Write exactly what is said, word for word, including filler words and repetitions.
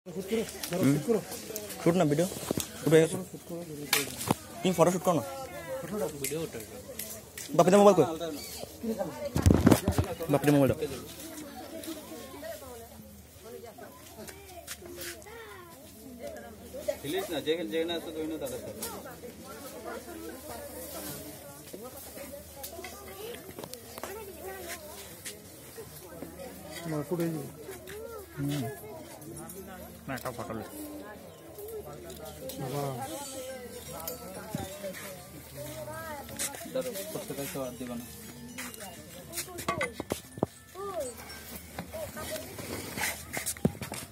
shoot ना video तुम photo shoot करो ना बापी मोबाइल को बापी मोबाइल ना जेल जेना तो दोनों दादा मार फुटे जी हम्म मैं का फोटो ले बाबा दर पुस्तक का दिवाना